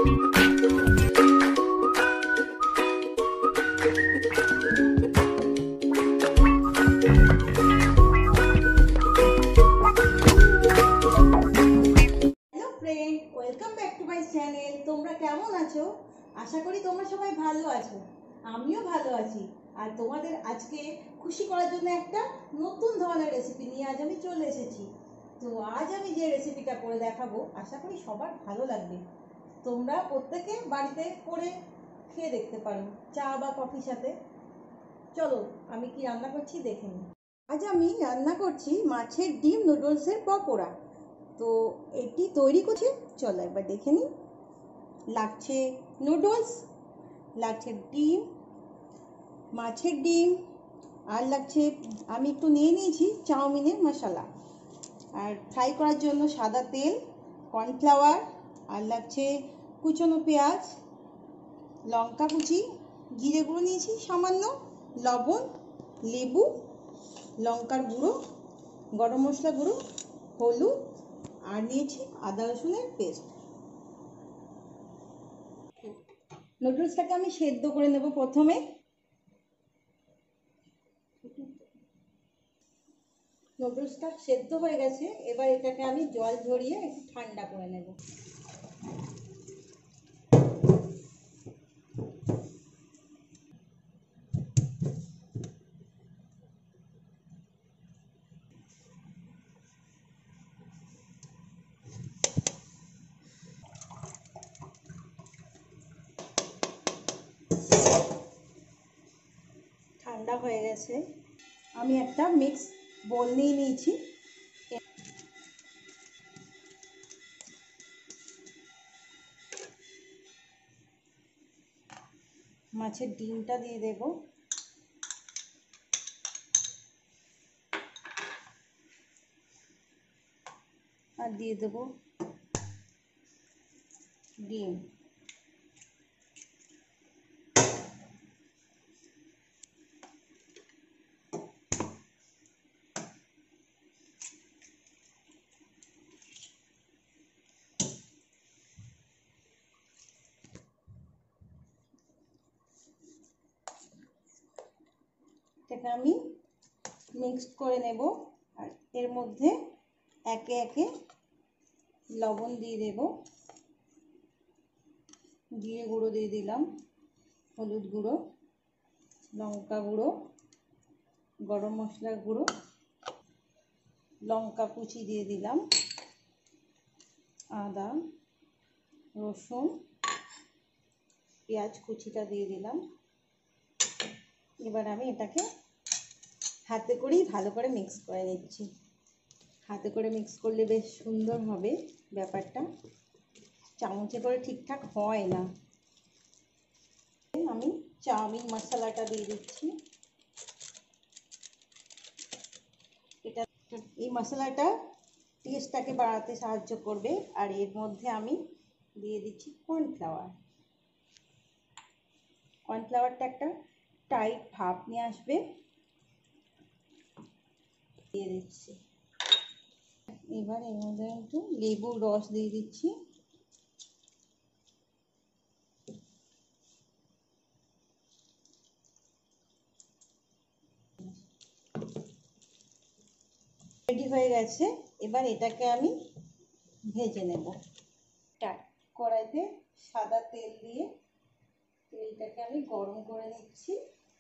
Welcome back to my channel. তোমরা কেমন আছো? আশা করি তোমরা সবাই ভালো আছো। আমিও ভালো আছি। আর তোমাদের আজকে খুশি করার জন্য একটা নতুন ধরনের রেসিপি নিয়ে আজ আমি চলে এসেছি। তো আজ আমি যে রেসিপিটা করে দেখাবো আশা করি সবার ভালো লাগবে। তোমরা প্রত্যেকে বাড়িতে করে খেয়ে দেখতে পারো চা বা কফির সাথে। চলো আমি কি রান্না করছি দেখে নিই। আজ আমি রান্না করছি মাছের ডিম নুডলসের পকোড়া। তো এটি তৈরি করছি, চলো একবার দেখে নিই। লাগছে নুডলস, লাগছে ডিম, মাছের ডিম, আর লাগছে আমি একটু নিয়ে নিয়েছি চাউমিনের মশলা, আর ফ্রাই করার জন্য সাদা তেল, কর্নফ্লাওয়ার, আর লাগছে কুচনো পেঁয়াজ, লঙ্কা কুচি, জিরে গুঁড়ো নিয়েছি সামান্য, লবণ, লেবু, লঙ্কার গুঁড়ো, গরম মশলা গুঁড়ো, হলুদ, আর নিয়েছি আদা রসুনের পেস্ট। নুডলসটাকে আমি সেদ্ধ করে নেব প্রথমে। নুডলসটা সেদ্ধ হয়ে গেছে, এবার এটাকে আমি জল ঝরিয়ে একটু ঠান্ডা করে নেব। ঠান্ডা হয়ে গেছে, আমি একটা মিক্স বোল নিয়ে নিয়েছি। মাছের ডিমটা দিয়ে দেব, আর দিয়ে দেব ডিম। এটাকে আমি মিক্স করে নেব, আর এর মধ্যে একে একে লবণ দিয়ে দেব, জিরে গুঁড়ো দিয়ে দিলাম, হলুদ গুঁড়ো, লঙ্কা গুঁড়ো, গরম মশলার গুঁড়ো, লঙ্কা কুচি দিয়ে দিলাম, আদা রসুন পেঁয়াজ কুচিটা দিয়ে দিলাম। এবার আমি এটাকে হাতে করেই ভালো করে মিক্স করে নিচ্ছি। হাতে করে মিক্স করলে বেশ সুন্দর হবে ব্যাপারটা, চামচে করে ঠিকঠাক হয় না। আমি চাউমিন মশলাটা দিয়ে দিচ্ছি। এটা এই মশলাটা টেস্টটাকে বাড়াতে সাহায্য করবে। আর এর মধ্যে আমি দিয়ে দিচ্ছি কর্নফ্লাওয়ার। কর্নফ্লাওয়ারটা একটা টাইট ভাব নিয়ে আসবে, দিয়ে দিচ্ছি। এবার এর মধ্যে একটু লেবুর রস দিয়ে দিচ্ছি। রেডি হয়ে গেছে, এবার এটাকে আমি ভেজে নেব। কড়াইতে সাদা তেল দিয়ে তেলটাকে আমি গরম করে নিচ্ছি।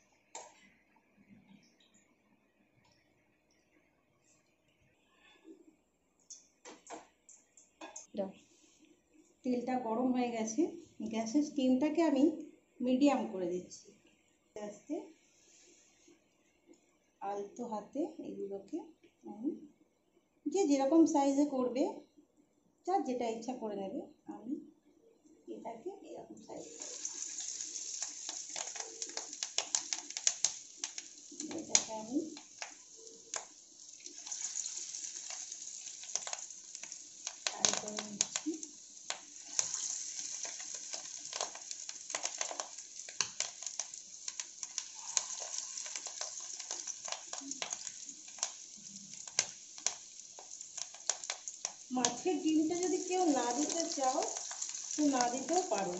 তেলটা গরম হয়ে গেছে, গ্যাসের স্টিমটাকে আমি মিডিয়াম করে দিচ্ছি। আস্তে আলতো হাতে এগুলোকে আমি, যে যেরকম সাইজে করবে, যার যেটা ইচ্ছা করে নেবে, আমি এটাকে এরকম সাইজ, এটাকে আমি ফ্রাই করে নিচ্ছি। মাছের ডিমটা যদি কেউ না দিতে চাও, একটু না দিতেও পারো।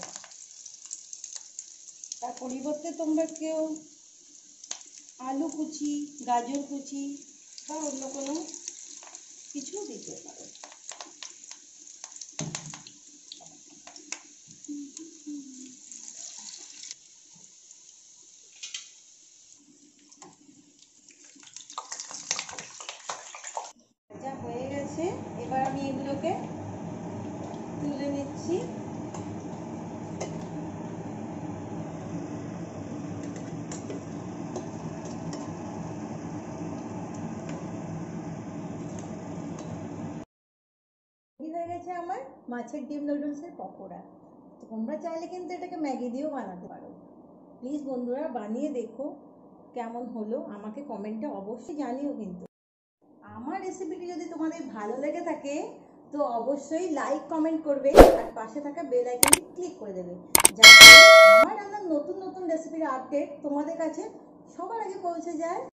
তার পরিবর্তে তোমরা কেউ আলু কুচি, গাজর কুচি বা অন্য কোনো কিছু দিতে পারো। যা হয়ে গেছে, এবার আমি এগুলোকে তুলে নিচ্ছি। হয়ে গেছে আমার মাছের ডিম নুডলসের পকোড়া। তোমরা চাইলে কিন্তু এটাকে ম্যাগি দিয়েও বানাতে পারো। প্লিজ বন্ধুরা বানিয়ে দেখো কেমন হলো, আমাকে কমেন্টে অবশ্যই জানিও। কিন্তু আমার রেসিপিটি যদি তোমাদের ভালো লেগে থাকে তো অবশ্যই লাইক কমেন্ট করবে আর পাশে থাকা বেল আইকনটি ক্লিক করে দেবে, যাতে আমার রান্নার নতুন নতুন রেসিপির আপডেট তোমাদের কাছে সবার আগে পৌঁছে যায়।